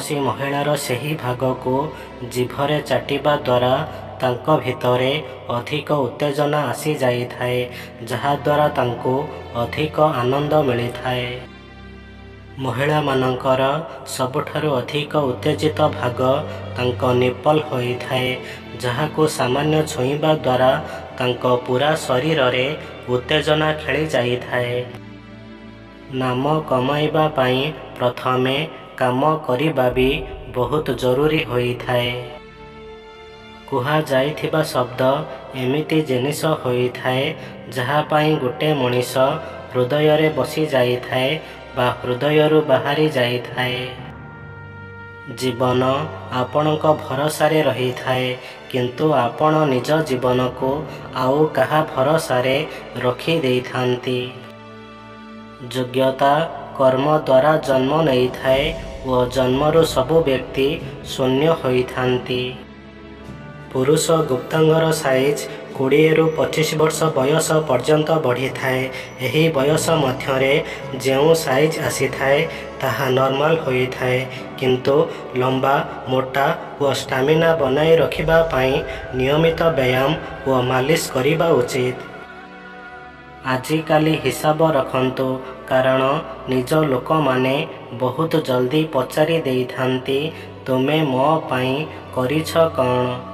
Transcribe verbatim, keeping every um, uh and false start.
କୌଣସି ମହିଳାର ସେହି ଭାଗକୁ ଜିଭରେ ଚାଟିବା ଦ୍ୱାରା ତାଙ୍କ ଭିତରେ ଅଧିକ ଉତ୍ତେଜନା ଆସିଯାଇଥାଏ, ଯାହାଦ୍ୱାରା ତାଙ୍କୁ ଅଧିକ ଆନନ୍ଦ ମିଳିଥାଏ। ମହିଳାମାନଙ୍କର ସବୁଠାରୁ ଅଧିକ ଉତ୍ତେଜିତ ଭାଗ ତାଙ୍କ ନିପଲ୍ ହୋଇଥାଏ, ଯାହାକୁ ସାମାନ୍ୟ ଛୁଇଁବା ଦ୍ୱାରା ତାଙ୍କ ପୂରା ଶରୀରରେ ଉତ୍ତେଜନା ଖେଳି ଯାଇଥାଏ। ନାମ କମାଇବା ପାଇଁ ପ୍ରଥମେ କାମ କରିବା ବି ବହୁତ ଜରୁରୀ ହୋଇଥାଏ। କୁହାଯାଇଥିବା ଶବ୍ଦ ଏମିତି ଜିନିଷ ହୋଇଥାଏ ଯାହା ପାଇଁ ଗୋଟେ ମଣିଷ ହୃଦୟରେ ବସି ଯାଇଥାଏ ବା ହୃଦୟରୁ ବାହାରି ଯାଇଥାଏ। ଜୀବନ ଆପଣଙ୍କ ଭରସାରେ ରହିଥାଏ, କିନ୍ତୁ ଆପଣ ନିଜ ଜୀବନକୁ ଆଉ କାହା ଭରସାରେ ରଖିଦେଇଥାନ୍ତି। ଯୋଗ୍ୟତା କର୍ମ ଦ୍ୱାରା ଜନ୍ମ ନେଇଥାଏ ଓ ଜନ୍ମରୁ ସବୁ ବ୍ୟକ୍ତି ଶୂନ୍ୟ ହୋଇଥାନ୍ତି। ପୁରୁଷ ଗୁପ୍ତାଙ୍ଗର ସାଇଜ୍ କୋଡ଼ିଏରୁ ପଚିଶ ବର୍ଷ ବୟସ ପର୍ଯ୍ୟନ୍ତ ବଢ଼ିଥାଏ। ଏହି ବୟସ ମଧ୍ୟରେ ଯେଉଁ ସାଇଜ୍ ଆସିଥାଏ ତାହା ନର୍ମାଲ ହୋଇଥାଏ, କିନ୍ତୁ ଲମ୍ବା, ମୋଟା ଓ ଷ୍ଟାମିନା ବନାଇ ରଖିବା ପାଇଁ ନିୟମିତ ବ୍ୟାୟାମ ଓ ମାଲିସ କରିବା ଉଚିତ। ଆଜିକାଲି ହିସାବ ରଖନ୍ତୁ, କାରଣ ନିଜ ଲୋକମାନେ ବହୁତ ଜଲ୍ଦି ପଚାରି ଦେଇଥାନ୍ତି, ତୁମେ ମୋ ପାଇଁ କରିଛ କ'ଣ?